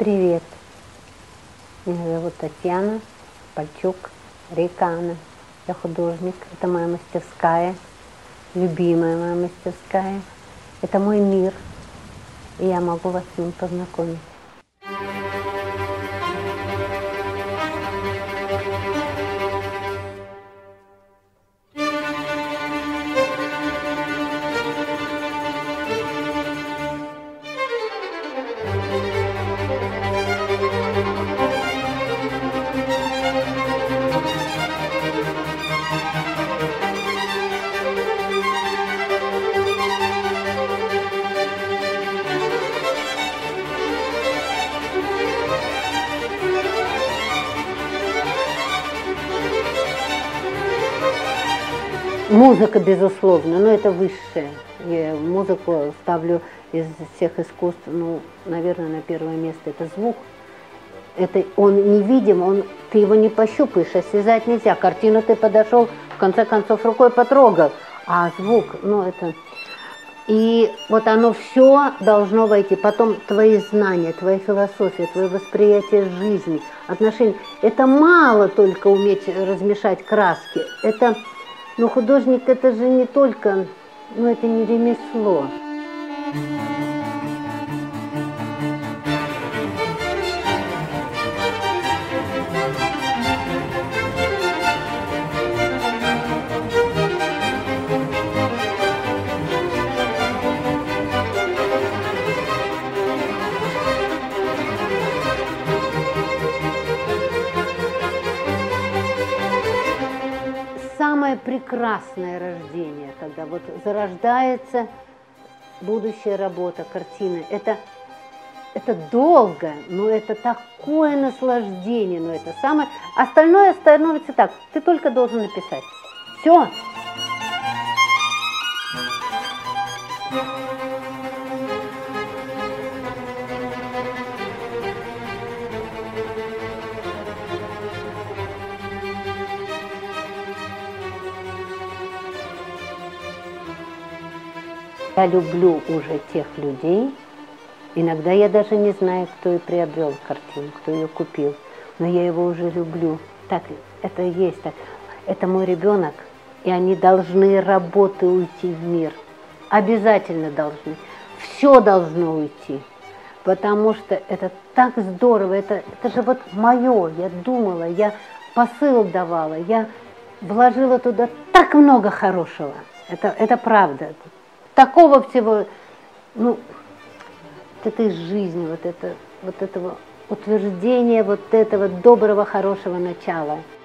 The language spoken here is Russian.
Привет, меня зовут Татьяна Пальчук, Рейка Анна. Я художник, это моя мастерская, любимая моя мастерская. Это мой мир, и я могу вас с ним познакомить. Музыка, безусловно, но это высшее. Я музыку ставлю из всех искусств, наверное, на первое место. Это звук. Это он невидим, ты его не пощупаешь, осязать нельзя. Картину ты подошел, в конце концов, рукой потрогал. А звук, это... И вот оно все должно войти. Потом твои знания, твоя философия, твое восприятие жизни, отношения. Это мало только уметь размешать краски. Это... художник это же не только, это не ремесло. Самое прекрасное рождение, когда зарождается будущая работа, картина. Это долго, но это такое наслаждение, это самое. Остальное становится так, ты только должен написать. Все. Я люблю уже тех людей, иногда я даже не знаю, кто и приобрел картину, кто ее купил, но я его уже люблю. Так, это есть так. Это мой ребенок, и они должны работы уйти в мир. Обязательно должны. Все должно уйти, потому что это так здорово, это же мое, я думала, я посыл давала, я вложила туда так много хорошего. Это правда. Такого всего, этой жизни, этого утверждения, этого доброго, хорошего начала.